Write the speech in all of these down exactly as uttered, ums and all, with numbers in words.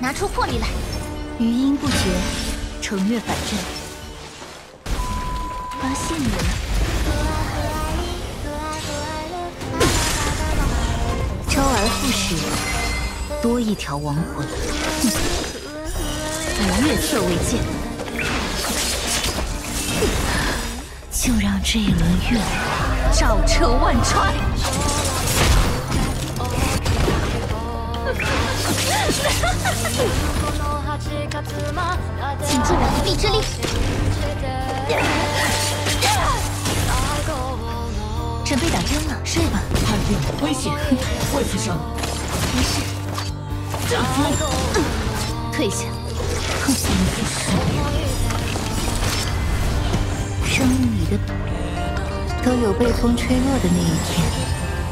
拿出魄力来！ 余音不绝，乘月反震。发现你了！周而复始，多一条亡魂。以月色为鉴，就让这一轮月照彻万川。请尽我一臂之力。准备打针了，睡吧。 叛变，危险！外负伤。 没事。 战夫， 退下。哼，生米的都有被风吹落的那一天。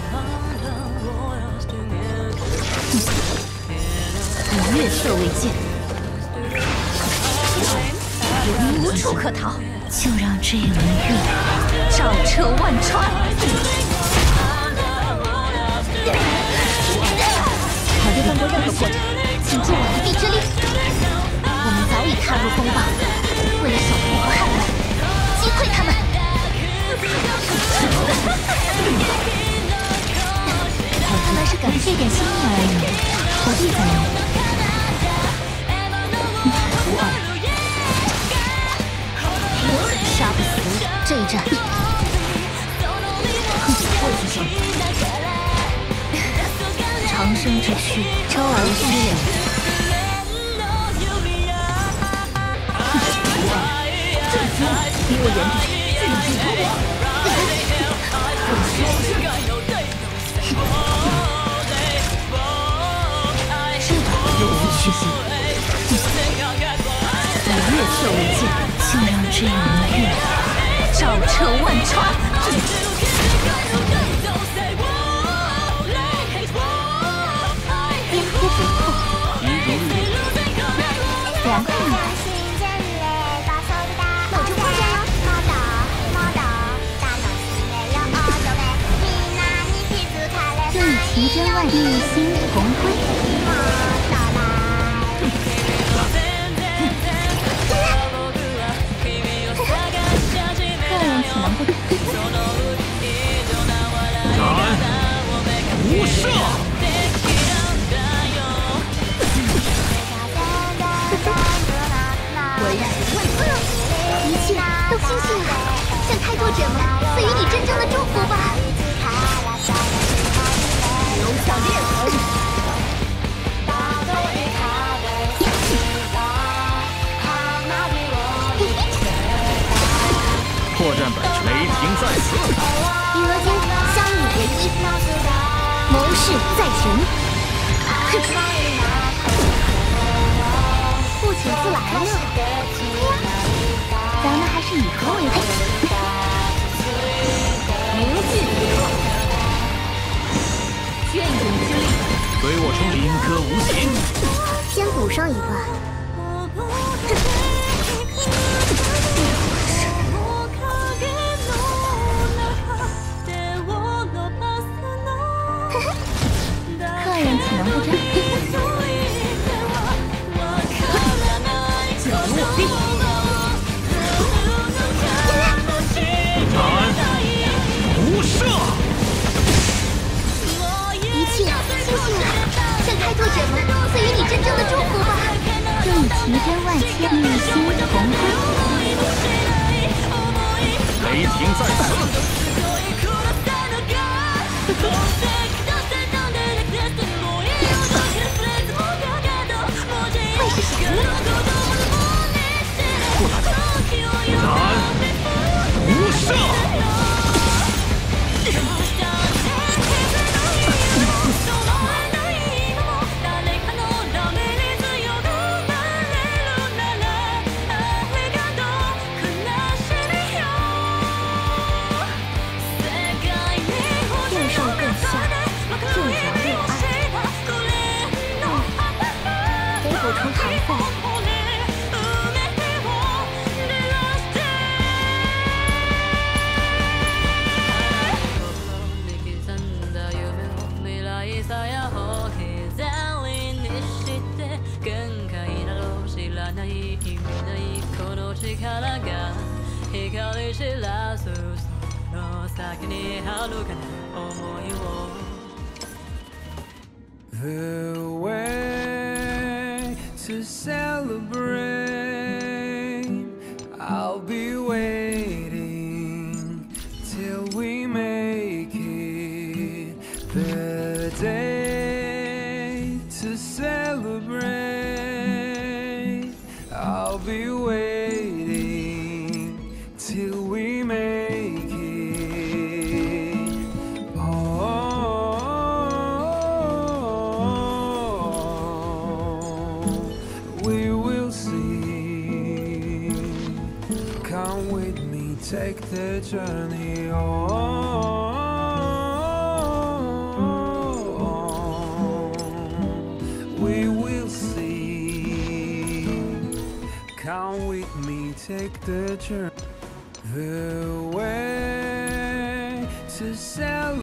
以月色为鉴，你无处可逃，就让这一轮月照彻万川。我没犯过任何破绽，请助我一臂之力。我们早已踏入风暴，为了小徒和汉们，击溃他们。看来是感谢点心意而已，何必在意？无碍，杀不死这一战。长生之躯，周而复始。 战夫，离我远点，禁止逃亡！ 是的，有无去心。以月色为鉴，就让这一轮月照彻万川。颠扑不破，凉快吗？我就放下了。任你奇珍万一心同归。客人岂能不？ 斩！无赦！ 为时未晚，一切都星星了，向开拓者们赐予你真正的祝福吧。 留下裂痕。破绽百出，雷霆在此。 余额间相与为一，谋事在前。不请自来了。咱们还是以和为贵。 明镜不错，隽永之力， 随我冲领歌无形。 先补上一段。客人岂能不知？ 假如我定。斩！无赦！ 一切星星了，向开拓者们赐予你真正的祝福吧。愿你奇珍万千，与心同归。 雷霆在此。 会是谁呢？ 斩！无赦！ 右上更下，右脚右爱。给补充糖分。 さやを膝にしてい意味ないこの力が光知らずその先にあるかな思いを The way to celebrate, I'll be waiting till we make it. The day to celebrate, I'll be waiting till we make it. Oh. We will see. Come with me, take the journey on. We will see. Come with me, take the journey. The way to sell.